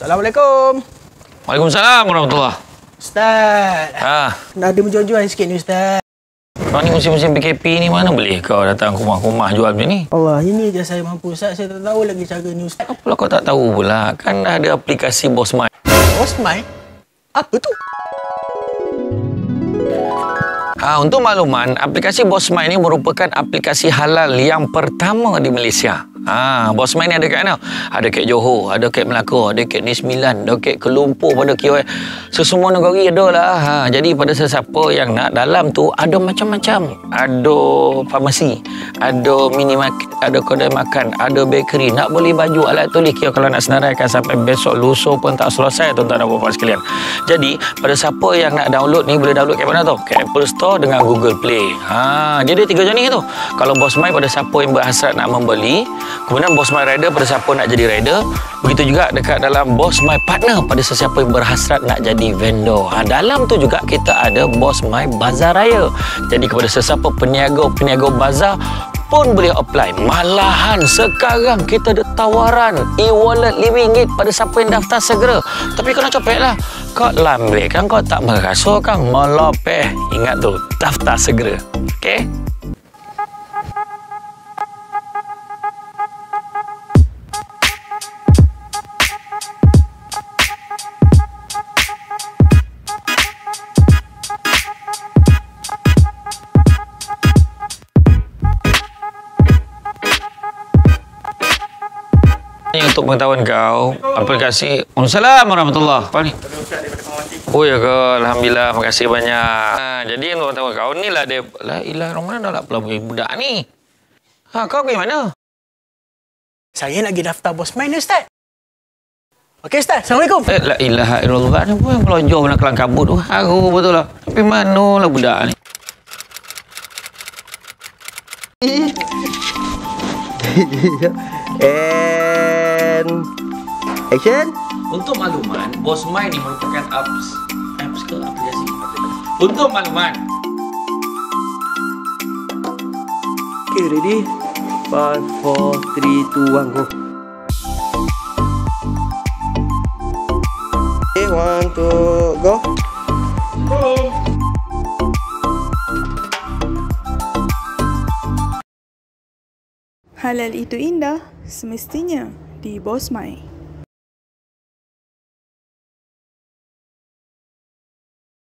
Assalamualaikum. Waalaikumsalam warahmatullahi. Ustaz. Nak ada menjual-jual sikit ni, Ustaz. Kau ni musim-musim PKP ni mana boleh kau datang ke rumah-rumah jual macam ni? Allah, ini je saya mampu, Ustaz. Saya tak tahu lagi cara ni, Ustaz. Apalah kau tak tahu pula? Kan ada aplikasi Bosmai. Bosmai? Apa tu? Untuk makluman, aplikasi Bosmai ni merupakan aplikasi halal yang pertama di Malaysia. Bosmai ni ada kat mana? Ada kat Johor, ada kat Melaka, ada kat Negeri Sembilan, ada kat Kuala Lumpur, pada KL. Semua negara ada lah. Jadi pada sesiapa yang nak, dalam tu ada macam-macam. Ada farmasi, ada ada kedai makan, ada bakery. Nak beli baju, alat tulis. Kalau nak senaraikan sampai besok, lusa pun tak selesai, tuan-tuan dan puan-puan sekalian. Jadi pada siapa yang nak download ni, boleh download kat mana tu? Kat Apple Store dengan Google Play. Dia ada 3 jenis tu. Kalau Bosmai pada siapa yang berhasrat nak membeli, kemudian Bosmai Rider pada siapa nak jadi rider. Begitu juga dekat dalam Bosmai Partner pada sesiapa yang berhasrat nak jadi vendor. Dalam tu juga kita ada Bosmai Bazar Raya. Jadi kepada sesiapa peniaga bazar pun boleh apply. Malahan sekarang kita ada tawaran e-wallet RM5 pada siapa yang daftar segera. Tapi kau nak copek lah. Kau lambai kan, kau tak merasa kan melopeh. Ingat tu, daftar segera. Okey? Untuk pengetahuan kau, aplikasi Assalamualaikum warahmatullahi. Apa ni? Oh ya ke, alhamdulillah, terima kasih banyak. Jadi untuk pengetahuan kau ni lah dia, la ilaha Ramadan dah lah pula budak ni. Kau pergi mana? Saya nak pergi daftar Bosmai ni, Ustaz. Okey, Ustaz. Assalamualaikum. La ilaha illallah. Ni pun yang melonjor nak kelang kabut tu. Haru betul lah. Tapi manalah budak ni. And action. Untuk makluman, Bosmai ni merupakan apps ke aplikasi? Untuk makluman. Okay, ready? 5, 4, 3, 2, 1, go. Okay, 1, 2, go. Halal itu indah, semestinya di Bosmai.